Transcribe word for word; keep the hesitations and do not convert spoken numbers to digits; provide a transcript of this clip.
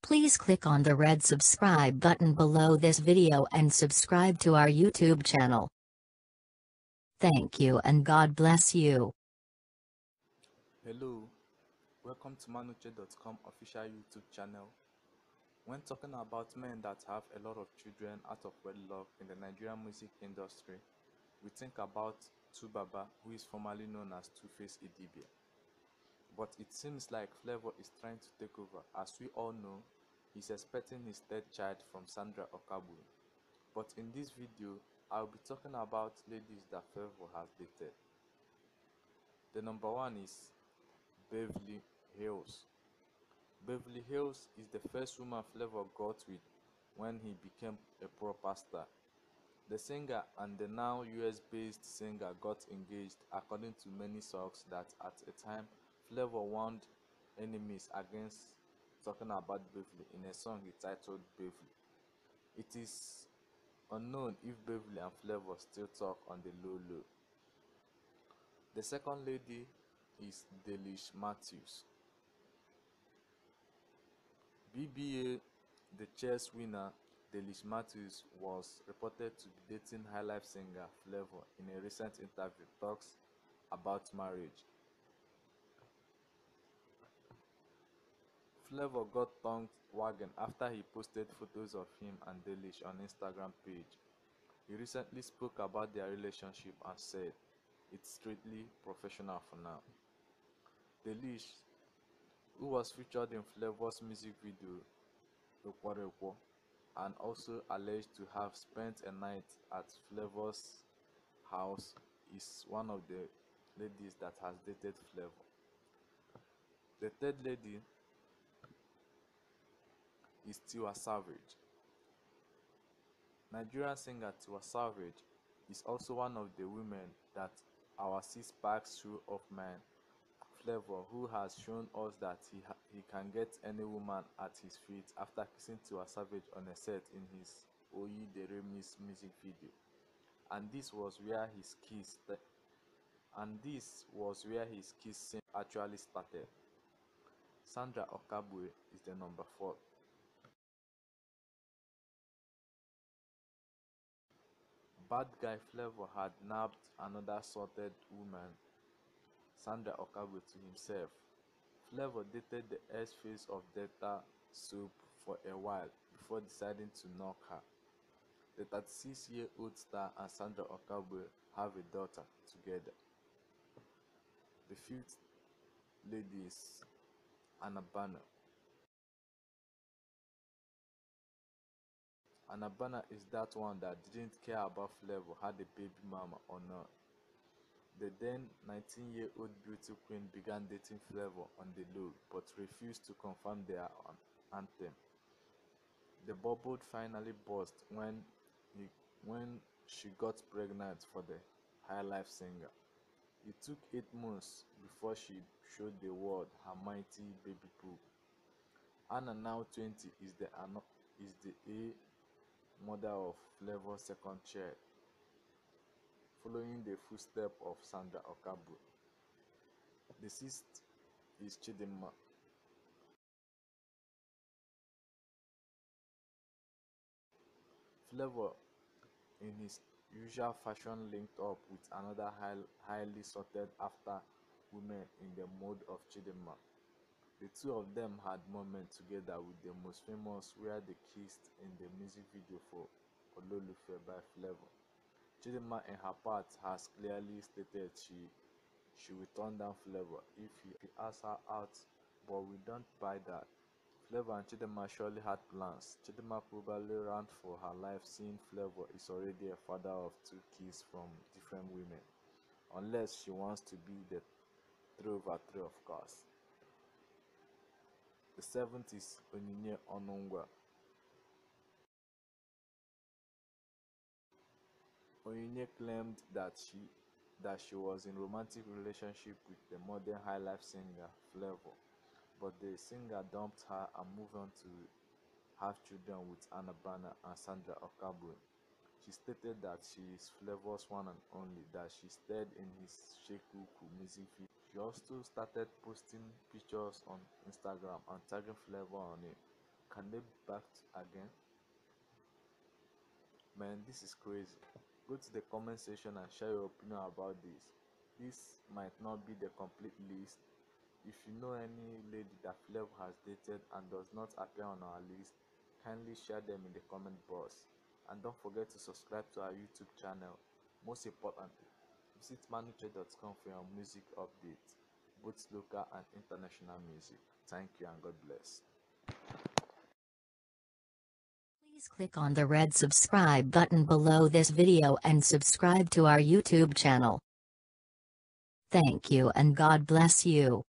Please click on the red subscribe button below this video and subscribe to our YouTube channel. Thank you and God bless you. Hello, welcome to manuche dot com official YouTube channel. When talking about men that have a lot of children out of wedlock in the Nigerian music industry, we think about Tubaba, who is formerly known as Two-Face Idibia. But it seems like Flavour is trying to take over. As we all know, he's expecting his third child from Sandra Okabu. But in this video, I'll be talking about ladies that Flavour has dated. The number one is Beverly Hills. Beverly Hills is the first woman Flavour got with when he became a proper star. The singer and the now U S-based singer got engaged according to many sources that at a time Flavour warned enemies against talking about Beverly in a song he titled Beverly. It is unknown if Beverly and Flavour still talk on the low low. The second lady is Delish Matthews. B B A, the chess winner Delish Matthews, was reported to be dating highlife singer Flavour. In a recent interview, talks about marriage. Flavour got tongue wagging after he posted photos of him and Delish on Instagram page. He recently spoke about their relationship and said, "It's strictly professional for now." Delish, who was featured in Flavour's music video Ekwo, and also alleged to have spent a night at Flavour's house, is one of the ladies that has dated Flavour. The third lady is Tiwa Savage. Nigerian singer Tiwa Savage is also one of the women that our six packs show of man Flavour, who has shown us that he, ha he can get any woman at his feet after kissing Tiwa Savage on a set in his Oyi Deremis music video. And this was where his kiss and this was where his kissing actually started. Sandra Okabue is the number four. Bad guy Flavour had nabbed another sorted woman, Sandra Okabue, to himself. Flavour dated the ex-face of Delta Soap for a while before deciding to knock her. The thirty-six-year-old star and Sandra Okabue have a daughter together. The fifth lady is Anna Banner. Anna Banner is that one that didn't care about Flavour had a baby mama or not. The then nineteen-year-old beauty queen began dating Flavour on the low but refused to confirm their anthem. The bubble finally burst when, he, when she got pregnant for the highlife singer. It took eight months before she showed the world her mighty baby poop. Anna, now twenty, is the, is the A mother of Flavour's second child, following the footsteps of Sandra Okabue. The sixth is Chidinma. Flavour, in his usual fashion, linked up with another high, highly sorted after woman in the mode of Chidinma. The two of them had moments together, with the most famous where they kissed in the music video for Ololufe by Flavour. Chidinma, in her part, has clearly stated she she will turn down Flavour if he, if he asks her out, but we don't buy that. Flavour and Chidinma surely had plans. Chidinma probably ran for her life, seeing Flavour is already a father of two kids from different women, unless she wants to be the three over three, of course. The seventh is Onyinye Onungwa. Onyinye claimed that she that she was in romantic relationship with the modern highlife singer Flavour, but the singer dumped her and moved on to have children with Anna Banner and Sandra Okabue. She stated that she is Flavour's one and only, that she starred in his Shekuku music video. She also started posting pictures on Instagram and tagging Flavour on it. Can they be backed again? Man, this is crazy. Go to the comment section and share your opinion about this. This might not be the complete list. If you know any lady that Flevo has dated and does not appear on our list, kindly share them in the comment box. And don't forget to subscribe to our YouTube channel. Most importantly, visit manuche dot com for your music updates, both local and international music. Thank you and God bless. Please click on the red subscribe button below this video and subscribe to our YouTube channel. Thank you and God bless you.